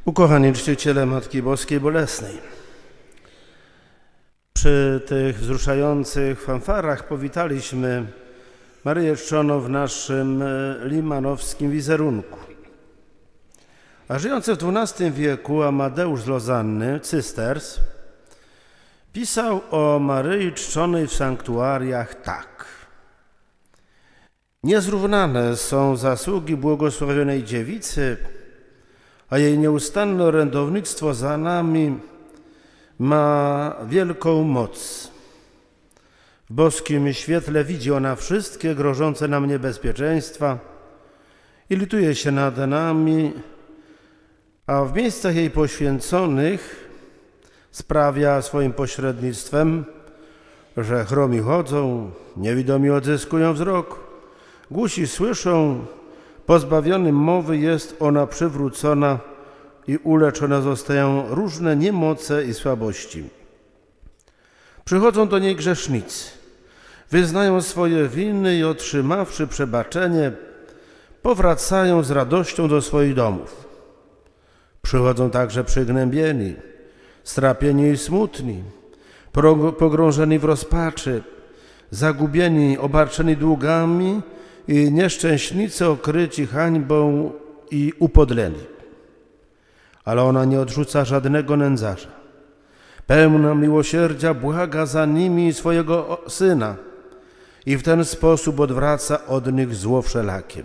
Ukochani czciciele Matki Boskiej Bolesnej, przy tych wzruszających fanfarach powitaliśmy Maryję Czczoną w naszym limanowskim wizerunku. A żyjący w XII wieku Amadeusz z Lozanny, Cysters, pisał o Maryi Czczonej w sanktuariach tak. Niezrównane są zasługi błogosławionej dziewicy, a jej nieustanne orędownictwo za nami ma wielką moc. W boskim świetle widzi ona wszystkie grożące nam niebezpieczeństwa i lituje się nad nami, a w miejscach jej poświęconych sprawia swoim pośrednictwem, że chromi chodzą, niewidomi odzyskują wzrok, głusi słyszą, pozbawionym mowy jest ona przywrócona i uleczone zostają różne niemoce i słabości. Przychodzą do niej grzesznicy, wyznają swoje winy i otrzymawszy przebaczenie, powracają z radością do swoich domów. Przychodzą także przygnębieni, strapieni i smutni, pogrążeni w rozpaczy, zagubieni, obarczeni długami i nieszczęśnicy okryci hańbą i upodleni. Ale ona nie odrzuca żadnego nędzarza. Pełna miłosierdzia błaga za nimi swojego Syna i w ten sposób odwraca od nich zło wszelakie.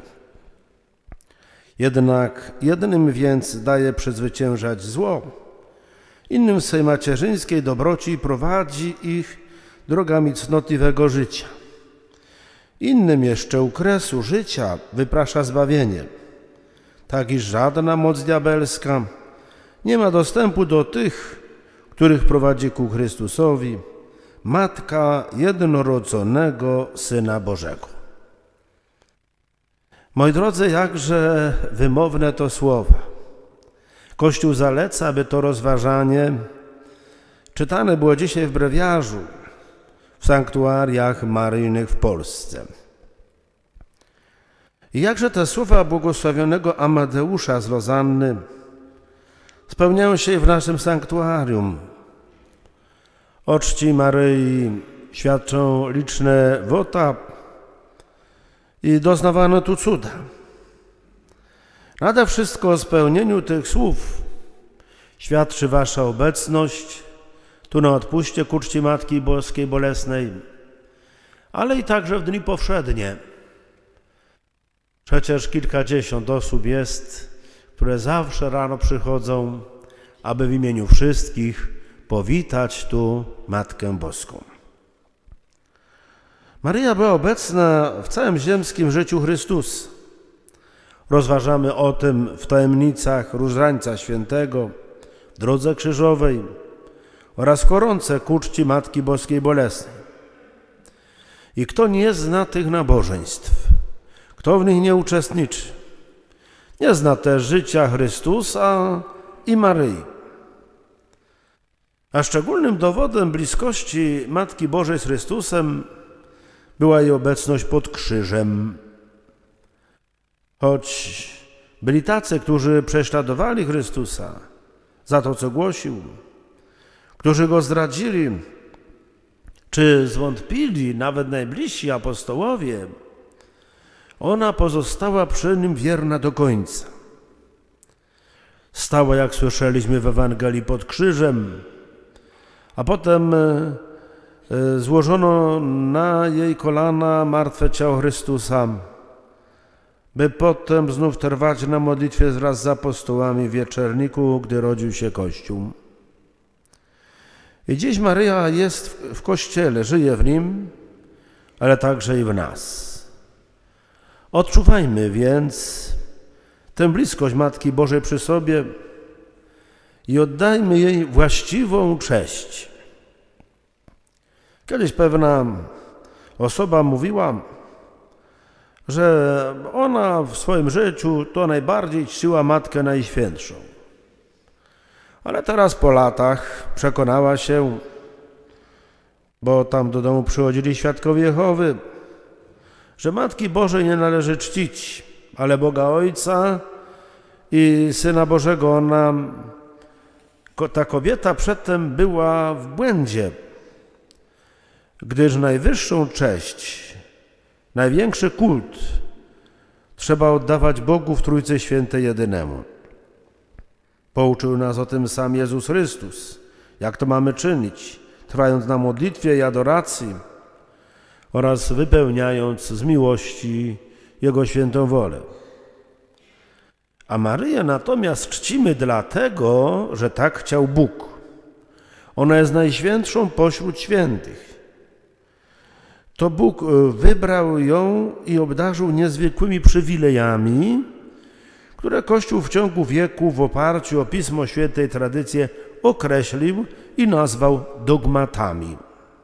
Jednak jednym więc daje przezwyciężać zło, innym w swej macierzyńskiej dobroci prowadzi ich drogami cnotliwego życia. Innym jeszcze u kresu życia wyprasza zbawienie, tak iż żadna moc diabelska nie ma dostępu do tych, których prowadzi ku Chrystusowi, Matka jednorodzonego Syna Bożego. Moi drodzy, jakże wymowne to słowa. Kościół zaleca, aby to rozważanie czytane było dzisiaj w brewiarzu, w sanktuariach maryjnych w Polsce. I jakże te słowa błogosławionego Amadeusza z Lozanny spełniają się w naszym sanktuarium. O czci Maryi świadczą liczne wota i doznawano tu cuda. Nade wszystko o spełnieniu tych słów świadczy wasza obecność tu na odpuście ku czci Matki Boskiej Bolesnej, ale i także w dni powszednie. Przecież kilkadziesiąt osób jest, które zawsze rano przychodzą, aby w imieniu wszystkich powitać tu Matkę Boską. Maryja była obecna w całym ziemskim życiu Chrystusa. Rozważamy o tym w tajemnicach Różańca Świętego, w Drodze Krzyżowej oraz koronce ku czci Matki Boskiej Bolesnej. I kto nie zna tych nabożeństw, kto w nich nie uczestniczy, nie zna też życia Chrystusa i Maryi. A szczególnym dowodem bliskości Matki Bożej z Chrystusem była jej obecność pod krzyżem. Choć byli tacy, którzy prześladowali Chrystusa za to, co głosił, którzy Go zdradzili, czy zwątpili nawet najbliżsi apostołowie, ona pozostała przy Nim wierna do końca. Stała, jak słyszeliśmy w Ewangelii, pod krzyżem, a potem złożono na jej kolana martwe ciało Chrystusa, by potem znów trwać na modlitwie wraz z apostołami w wieczerniku, gdy rodził się Kościół. I dziś Maryja jest w Kościele, żyje w nim, ale także i w nas. Odczuwajmy więc tę bliskość Matki Bożej przy sobie i oddajmy jej właściwą cześć. Kiedyś pewna osoba mówiła, że ona w swoim życiu to najbardziej czciła Matkę Najświętszą. Ale teraz po latach przekonała się, bo tam do domu przychodzili świadkowie Jehowy, że Matki Bożej nie należy czcić, ale Boga Ojca i Syna Bożego. Ta kobieta przedtem była w błędzie, gdyż najwyższą cześć, największy kult trzeba oddawać Bogu w Trójcy Świętej jedynemu. Pouczył nas o tym sam Jezus Chrystus, jak to mamy czynić, trwając na modlitwie i adoracji oraz wypełniając z miłości Jego świętą wolę. A Maryję natomiast czcimy dlatego, że tak chciał Bóg. Ona jest najświętszą pośród świętych. To Bóg wybrał ją i obdarzył niezwykłymi przywilejami, które Kościół w ciągu wieków w oparciu o Pismo Święte i tradycję określił i nazwał dogmatami.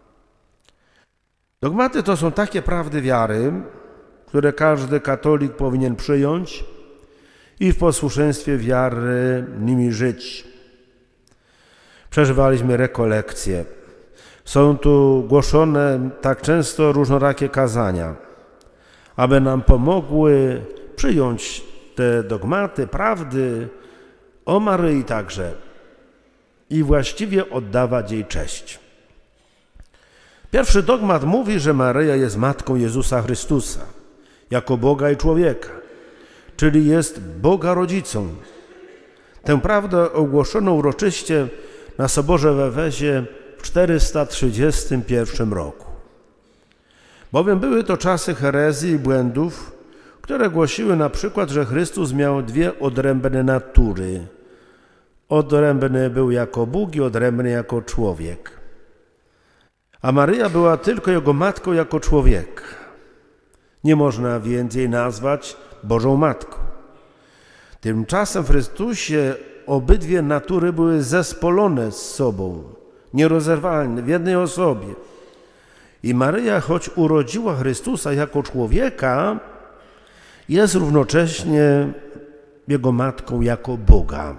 Dogmaty to są takie prawdy wiary, które każdy katolik powinien przyjąć i w posłuszeństwie wiary nimi żyć. Przeżywaliśmy rekolekcje. Są tu głoszone tak często różnorakie kazania, aby nam pomogły przyjąć te dogmaty, prawdy o Maryi także i właściwie oddawać jej cześć. Pierwszy dogmat mówi, że Maryja jest matką Jezusa Chrystusa, jako Boga i człowieka, czyli jest Boga rodzicą. Tę prawdę ogłoszono uroczyście na Soborze w Efezie w 431 roku. Bowiem były to czasy herezji i błędów, które głosiły na przykład, że Chrystus miał dwie odrębne natury. Odrębny był jako Bóg i odrębny jako człowiek. A Maryja była tylko Jego matką jako człowiek. Nie można więc jej nazwać Bożą Matką. Tymczasem w Chrystusie obydwie natury były zespolone z sobą, nierozerwalne w jednej osobie. I Maryja, choć urodziła Chrystusa jako człowieka, jest równocześnie Jego matką jako Boga.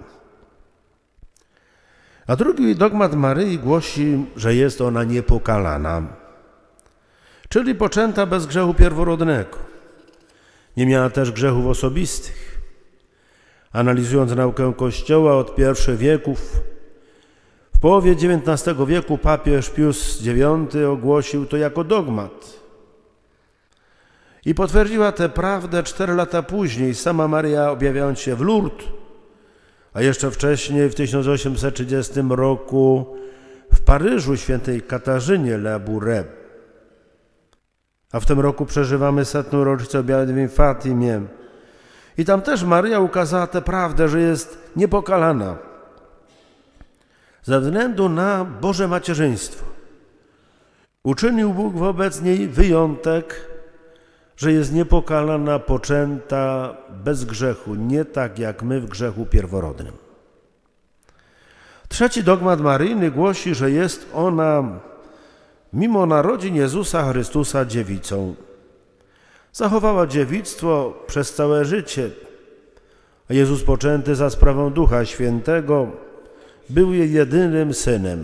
A drugi dogmat Maryi głosi, że jest ona niepokalana, czyli poczęta bez grzechu pierworodnego. Nie miała też grzechów osobistych. Analizując naukę Kościoła od pierwszych wieków, w połowie XIX wieku papież Pius IX ogłosił to jako dogmat. I potwierdziła tę prawdę 4 lata później sama Maryja, objawiając się w Lourdes, a jeszcze wcześniej w 1830 roku w Paryżu świętej Katarzynie Labouré. A w tym roku przeżywamy 100. rocznicę objawienia w Fatimie. I tam też Maryja ukazała tę prawdę, że jest niepokalana ze względu na Boże macierzyństwo. Uczynił Bóg wobec niej wyjątek, że jest niepokalana, poczęta bez grzechu, nie tak jak my w grzechu pierworodnym. Trzeci dogmat maryjny głosi, że jest ona mimo narodzin Jezusa Chrystusa dziewicą. Zachowała dziewictwo przez całe życie, a Jezus poczęty za sprawą Ducha Świętego był jej jedynym synem.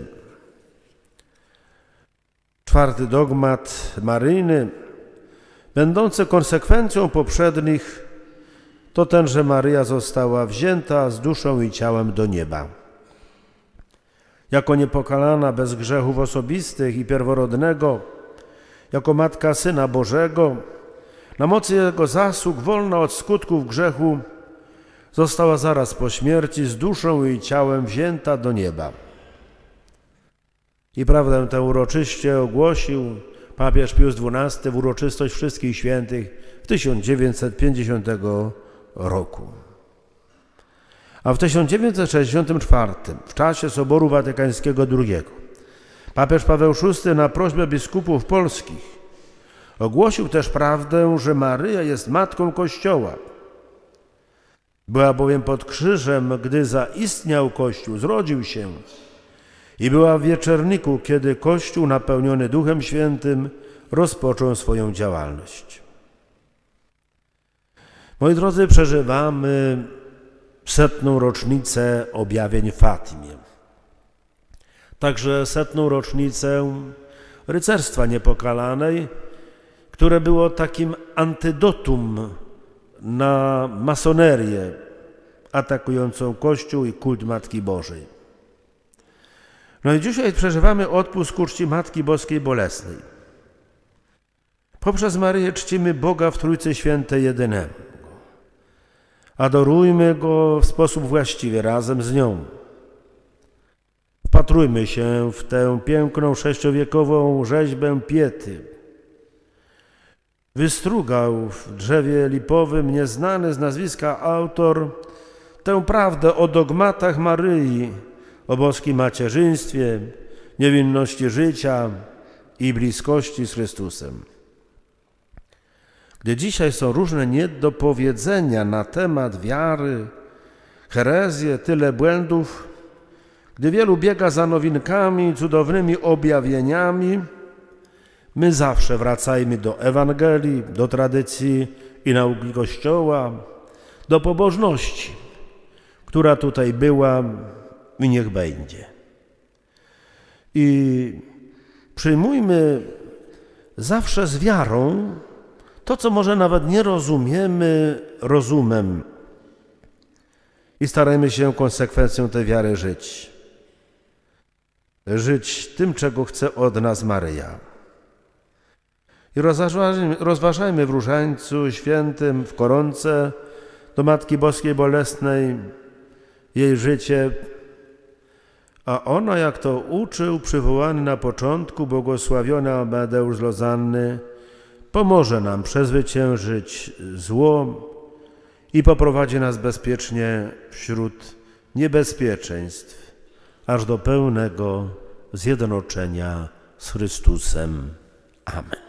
Czwarty dogmat maryjny, będący konsekwencją poprzednich, to ten, że Maryja została wzięta z duszą i ciałem do nieba. Jako niepokalana, bez grzechów osobistych i pierworodnego, jako Matka Syna Bożego, na mocy Jego zasług, wolna od skutków grzechu, została zaraz po śmierci z duszą i ciałem wzięta do nieba. I prawdę tę uroczyście ogłosił papież Pius XII w uroczystość Wszystkich Świętych w 1950 roku. A w 1964, w czasie Soboru Watykańskiego II, papież Paweł VI na prośbę biskupów polskich ogłosił też prawdę, że Maryja jest Matką Kościoła. Była bowiem pod krzyżem, gdy zaistniał Kościół, zrodził się i była w wieczerniku, kiedy Kościół napełniony Duchem Świętym rozpoczął swoją działalność. Moi drodzy, przeżywamy 100. rocznicę objawień w Fatimie. Także 100. rocznicę rycerstwa niepokalanej, które było takim antydotum na masonerię, atakującą Kościół i kult Matki Bożej. No i dzisiaj przeżywamy odpust ku czci Matki Boskiej Bolesnej. Poprzez Maryję czcimy Boga w Trójcy Świętej jedynego. Adorujmy Go w sposób właściwy razem z nią. Wpatrujmy się w tę piękną sześciowiekową rzeźbę Piety. Wystrugał w drzewie lipowym nieznany z nazwiska autor tę prawdę o dogmatach Maryi, o boskim macierzyństwie, niewinności życia i bliskości z Chrystusem. Gdy dzisiaj są różne niedopowiedzenia na temat wiary, herezje, tyle błędów, gdy wielu biega za nowinkami, cudownymi objawieniami, my zawsze wracajmy do Ewangelii, do tradycji i nauki Kościoła, do pobożności, która tutaj była i niech będzie. I przyjmujmy zawsze z wiarą to, co może nawet nie rozumiemy rozumem i starajmy się konsekwencją tej wiary żyć. Żyć tym, czego chce od nas Maryja. I rozważajmy w Różańcu Świętym, w koronce do Matki Boskiej Bolesnej jej życie, a ona, jak to uczył przywołany na początku błogosławiony Amadeusz z Lozanny, pomoże nam przezwyciężyć zło i poprowadzi nas bezpiecznie wśród niebezpieczeństw, aż do pełnego zjednoczenia z Chrystusem. Amen.